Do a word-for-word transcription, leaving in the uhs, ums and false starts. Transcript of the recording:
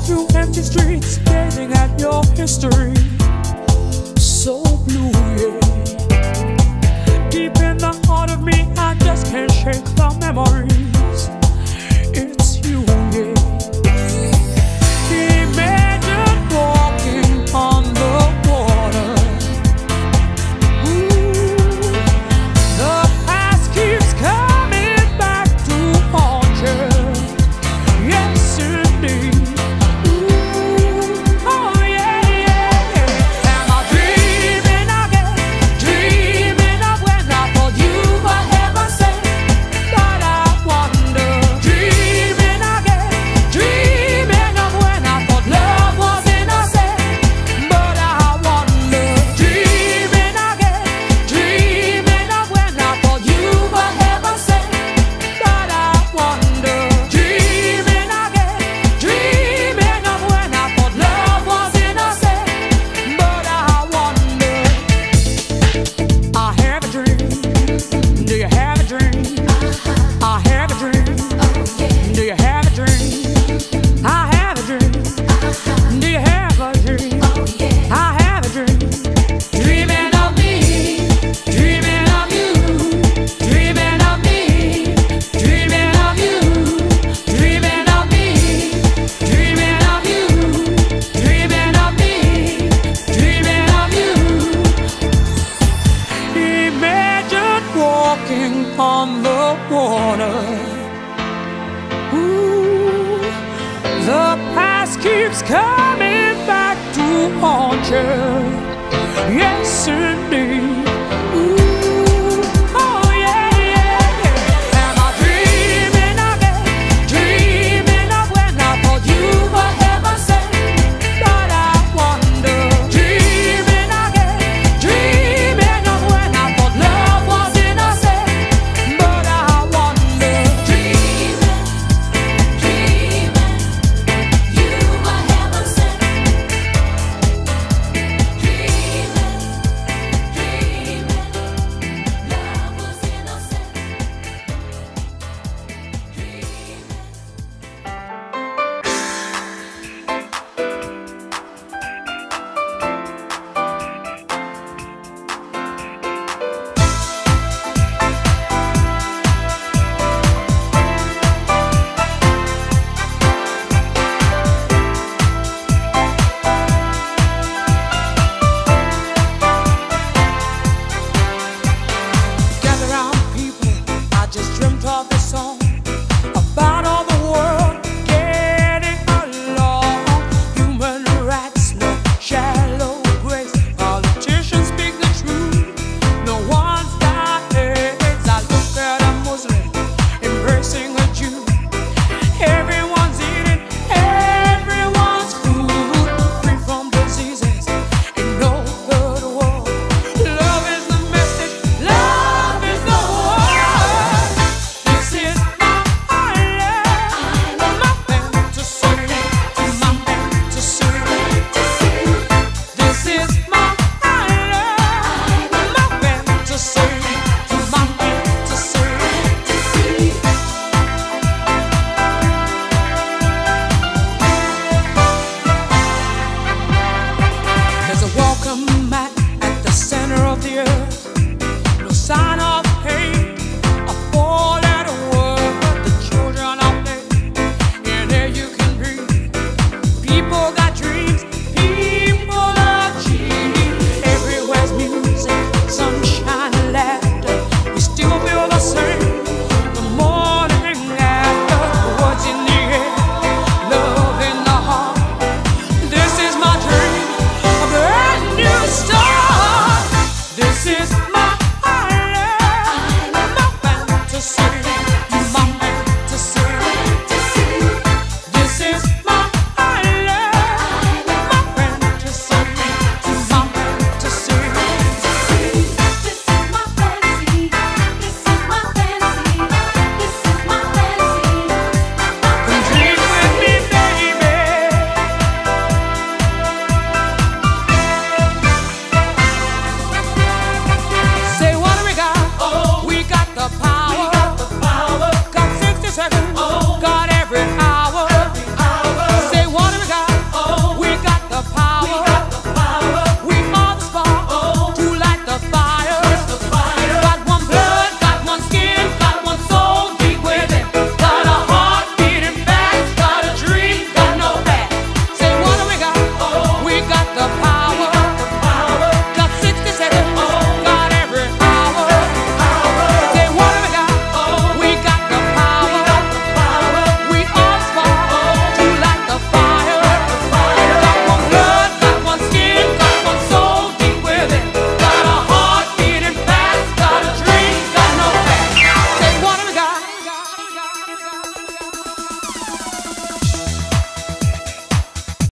through empty streets, gazing at your history. So blue, yeah. Deep in the heart of me, I just can't shake the memories. It's you, yeah. Imagine walking on the water. Ooh, the past keeps coming back to haunt you. Yes, indeed. Ooh, oh yeah, yeah, yeah. Am I dreaming again? Dreaming of when I thought you were heaven's sent, but I wonder. Dreaming again, dreaming of when I thought love was innocent, but I wonder. Dreaming again, dreaming of when I thought you were heaven's sent, but I wonder. Dreaming again, dreaming of when I thought love was innocent, but I wonder. I have a dream. Do you have a dream? I have a dream. Do you have a dream? I have a dream. Do you have a dream? I have a dream. Dreaming of me, dreaming of you, dreaming of me, dreaming of you, dreaming of me, dreaming of you, dreaming of me, dreaming of you. Imagine walking on the water. Ooh, the past keeps coming back to haunt you. Yes, sir.